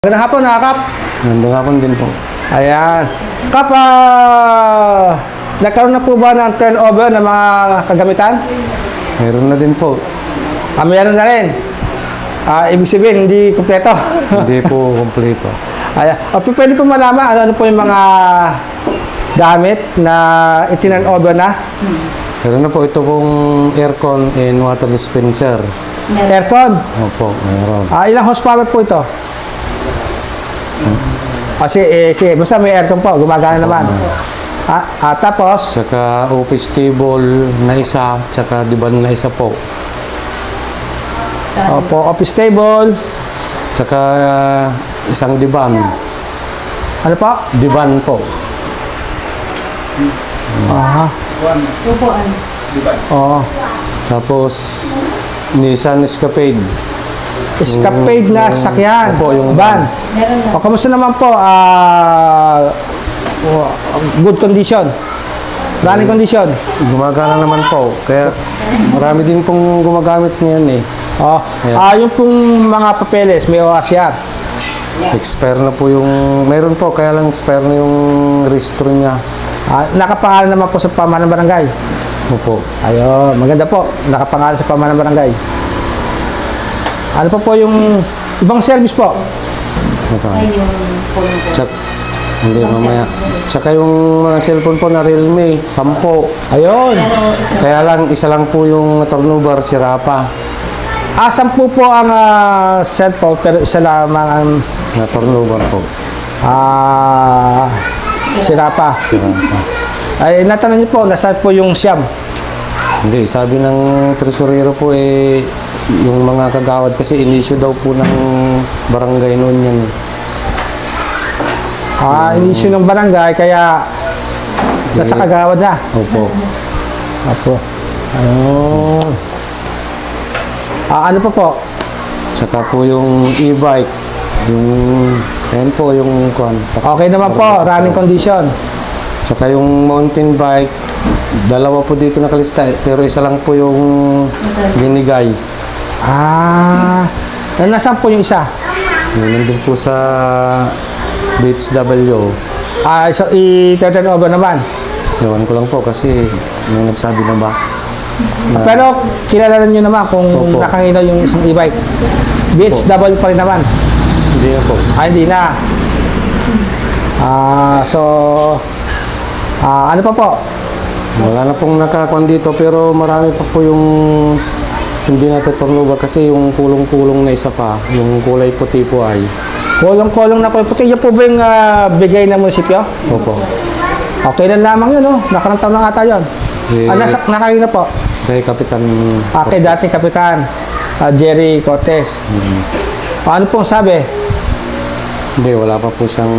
Magandang hapon, Kap. Magandang hapon din po. Ayan. Kap, nagkaroon na po ba ng turnover ng mga kagamitan? Meron na din po. Meron na rin. Ibig sabihin, hindi kumpleto. Hindi po kompleto. Ayan. Pwede po malaman ano po yung mga gamit na itinurnover na? Meron na po ito pong aircon and water dispenser. Aircon? Opo, meron. Ilang horsepower po ito? Sige, basta may aircon po, gumagana naman. Tapos? Tsaka office table na isa, tsaka diban na isa po. Opo, office table. Tsaka isang diban. Ano po? Diban po. Upuan. Oo. Tapos Nissan Escapade. Escapade na sasakyan. Opo, yung van. Kamusta naman po? Good condition. Running condition. Gumagana naman po. Kaya marami din pong gumagamit ngayon eh. Yung pong mga papeles, may ORCR. Expire na po yung... Meron po, kaya lang expire na yung registro niya. Nakapangalan naman po sa pamahalaan ng barangay. Opo. Ayun, maganda po. Nakapangalan sa pamahalaan ng barangay. Ano po yung ibang service po? Hindi, mamaya. Tsaka yung mga cellphone po na Realme, 10. Ayun. Kaya lang, isa lang po yung turnover, sira pa. 10 po ang cellphone, pero isa lamang ang Na turnover po. sira pa. Sira pa. Ay, natanong niyo po, nasaan po yung siyam? Hindi, sabi ng tresurero po yung mga kagawad kasi in-issue daw po ng barangay noon yan. In-issue ng barangay, kaya nasa kagawad na. Opo. Opo. Ayun. Ano pa po? Saka po yung e-bike. Ayan po yung Okay naman po, running condition. Tsaka yung mountain bike, dalawa po dito nakalista pero isa lang po yung binigay. Nasaan po yung isa? Nandun po sa BHW. So i-turn over naman. Ewan ko lang po kasi may nagsabi na ba. Pero kilala nyo naman kung nakanginaw yung isang e-bike. BHW pa rin naman. Hindi na po. Hindi na. Ano pa po? Wala na pong nakakuan dito pero marami pa po yung hindi na-turnover kasi yung kulong-kulong na isa pa, yung kulay puti po ay. Kulong-kulong na po. Puti yan po ba yung bigay ng munisipyo? Opo. Okay lang lamang yun, Nakarang taon lang ata yun. Nakangina po? Kay Kapitan. Kay dating Kapitan Jerry Cortez. Ano pong sabi? Hindi, wala pa po siyang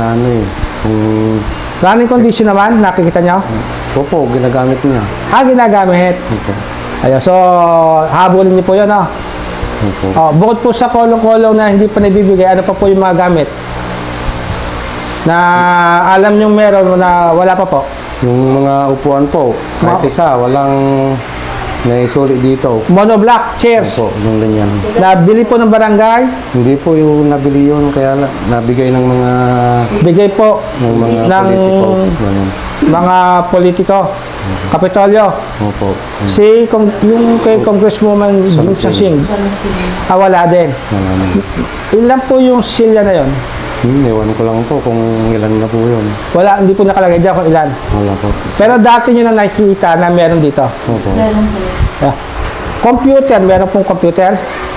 Running condition naman, nakikita nyo? Opo, ginagamit niya. Ginagamit. Opo. Ayun, so habulin niyo po yun, Opo. Bukod po sa kolong-kolong na hindi pa nabibigay, ano pa po yung mga gamit? Na alam nyo meron na wala pa po? Yung mga upuan po, kahit isa, walang naisuli dito. Monoblock chairs. Opo, yung ganyan. Nabili po ng barangay? Hindi po yung nabili yun, kaya nabigay ng mga... Bigay po ng mga ng politiko. Ganun. mga politiko. Kapitolyo. Opo. Yung kay Congresswoman Jing Sasing. Wala din. Ilan po yung silya na yon? Ewan ko lang po kung ilan na po yun. Wala, hindi po nakalagay dyan kung ilan. Wala po. Pero dati nyo na nakikita na meron dito. Opo. Computer, meron pong computer.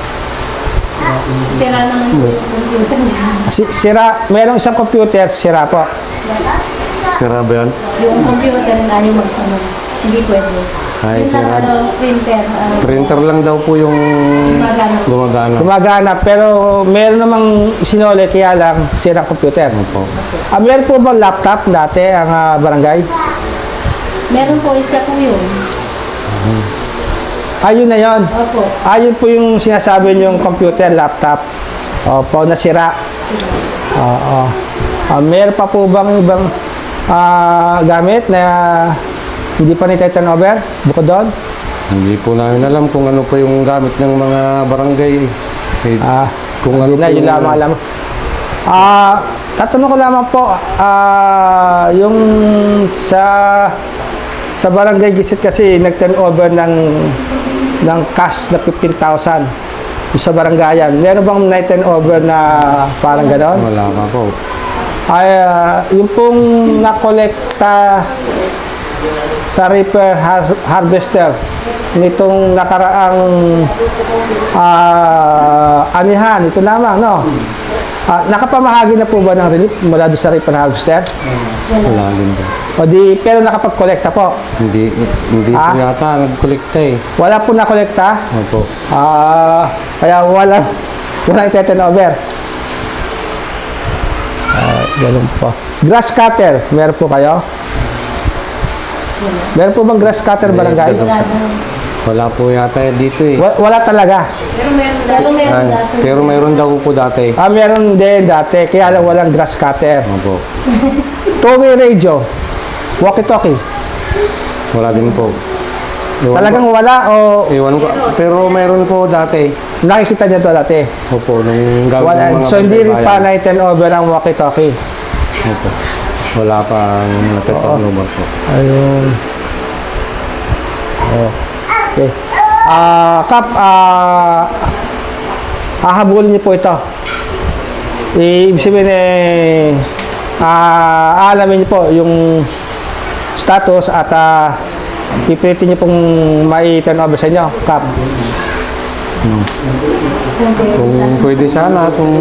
Sira naman po yung computer dyan. Sira, merong isang computer, sira po. Sira ba yan? Yung computer na yung magtanong. Hindi pwede. Ay, yung sira. printer. Printer lang daw po yung gumagana. Gumagana, pero meron namang sinole, kaya lang sira computer. Opo. Meron po ba laptop dati ang barangay? Meron po, isa po yun. Ayun na yon. Opo. Ayun po yung sinasabi nyo, yung computer, laptop. Opo, nasira. Oo. Meron pa po bang ibang gamit na hindi pa ni-turn over? Bukod doon? Hindi po namin alam kung ano pa yung gamit ng mga barangay. Kung ano na, po yun yung... lamang alam. Tatanong ko lamang po, yung sa Barangay Gisit kasi nag-turn over ng cash na 15,000 yung sa barangayan. Meron bang na-turn over na parang gano'n? Wala pa po. Yung pong nakolekta sa reaper harvester nitong nakaraang anihan, ito lamang, no? Nakapamahagi na po ba ng relief mula doon sa reaper harvester? Wala din po. Pero nakapag-kolekta po? Hindi po yata nag-kolekta eh. Wala po na-kolekta? Opo. Kaya walang ite-turn over. Ganun po. Grass cutter, meron po kayo? Meron po bang grass cutter barangay? Wala po yata dito eh. Wala talaga. Pero meron daw po Pero mayroon daw po dati. dati. Meron din dati, kaya lang walang grass cutter. Opo. Two-way radio, walkie-talkie. Wala din po. Talagang wala o Iwan ko. Pero mayroon po dati. nakikita niyo to dati? Opo, nung gawin Wala. ng mga So hindi rin pa bayan. na-turn over ang walkie-talkie. Opo. Wala pa nataturnover po. Ayun. Okay. Kap, hahabulin niyo po ito. Ibig sabihin aalamin niyo po yung status at pipilitin niyo pong mai-turn over sa inyo, Kap. Kung pwede sana, kung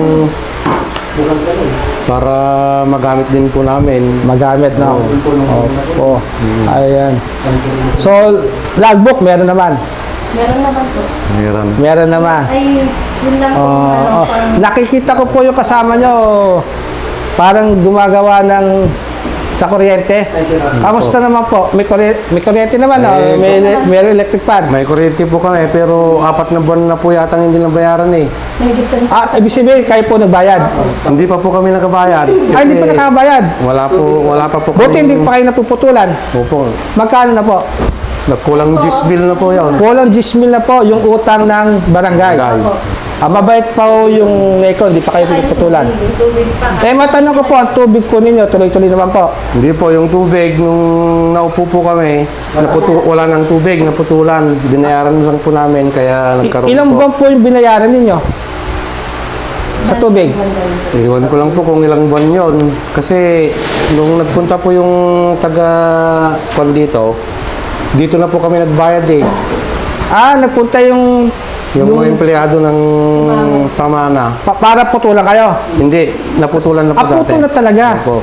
para magamit din po namin. Magamit na. Opo. Ayan. So, logbook, meron naman. Meron naman po. Meron. Meron naman. Ay, yun lang po. Nakikita ko po yung kasama nyo, parang gumagawa ng sa kuryente. Kamusta naman po? May kuryente naman, may electric fan. May kuryente po kami, pero 4 na buwan na po yata hindi nabayaran eh. May different. Ibig sabihin, kayo po nagbayad. Hindi pa po kami nakabayad. Hindi pa nakabayad. Wala pa po Buti hindi pa kayo napuputulan. Opo. Magkano na po? Nagkulang 10 bill na po yun. Kulang 10,000 na po yung utang ng barangay. Mabait pa po yung NECO, hindi pa kayo pinuputulan. Matanong ko po, ang tubig po ninyo, tuloy-tuloy naman po. Hindi po, yung tubig, nung naupo po kami, wala ng tubig, naputulan. Binayaran lang po namin, kaya nagkaroon Ilang po. buwan po yung binayaran ninyo? Sa tubig? Iwan ko lang po kung ilang buwan yun. Kasi, nung nagpunta po yung taga-kwan dito na po kami nagbayad eh. Nagpunta yung Yung mga empleyado ng pamana. para putulan kayo? Hindi, naputulan na po dati. Putulan talaga? Opo.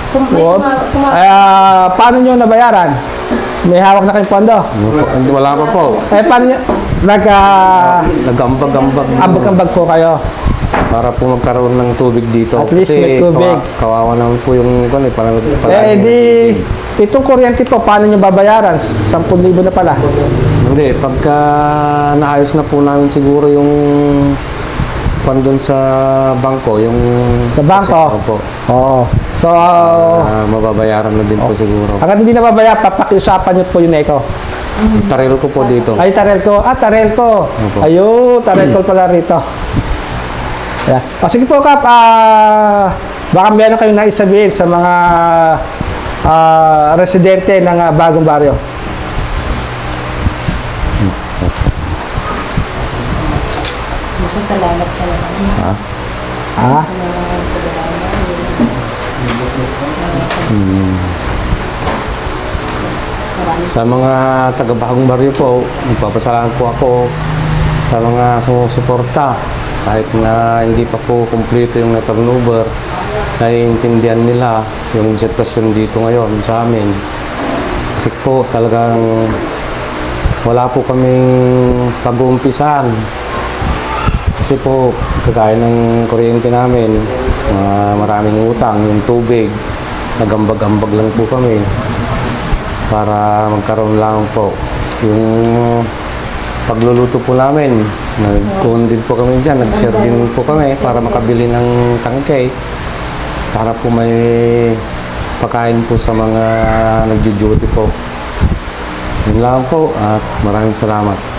Paano nyo nabayaran? May hawak na kayong pondo? Wala pa po. Paano nyo? Nag-ambag-ambag. Ambag-ambag po kayo? Para po magkaroon ng tubig dito. At least may tubig. Kawawa naman po yung Itong kuryente po, paano nyo babayaran? 10,000 na pala. Hindi, pagka naayos na po namin siguro yung pandun sa bangko, yung... Sa bangko? Opo. Oo. So, mababayaran na din po siguro. hanggang hindi na babayaran, papakiusapan nyo po yung NECO. Taril ko po dito. Ay, Tarelco. Tarelco. Opo. Ayun, Tarelco pala rito. Yeah. Sige po, Kap. Baka meron kayong naisabihin sa mga residente ng Bagong Baryo. Salamat sa lahat. Sa mga taga-Bagong Baryo po, nagpapasalamat po ako sa mga sumusuporta. Kahit na hindi pa po kumpleto yung na-turnover, naiintindihan nila yung sitwasyon dito ngayon sa amin. Kasi po talagang wala po kaming pag-uumpisan. Kasi po, kagaya ng kuryente namin, maraming utang, yung tubig, nagambag-ambag lang po kami para magkaroon lang po. Yung pagluluto po namin, nag-kuhon din po kami dyan, nag-share din po kami para makabili ng tangkay para po may pagkain po sa mga nagjo-duty po. Yun lang po at maraming salamat.